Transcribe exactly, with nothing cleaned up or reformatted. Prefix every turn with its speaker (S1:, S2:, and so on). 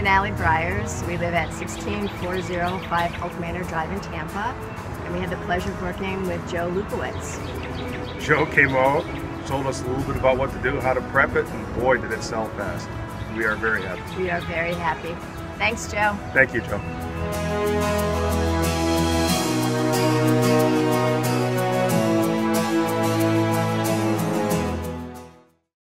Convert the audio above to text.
S1: and Allie Briers. We live at sixteen four oh five Oak Manor Drive in Tampa, and we had the pleasure of working with Joe Lukowitz.
S2: Joe came out, told us a little bit about what to do, how to prep it, and boy, did it sell fast. We are very happy.
S1: We are very happy. Thanks, Joe.
S2: Thank you, Joe.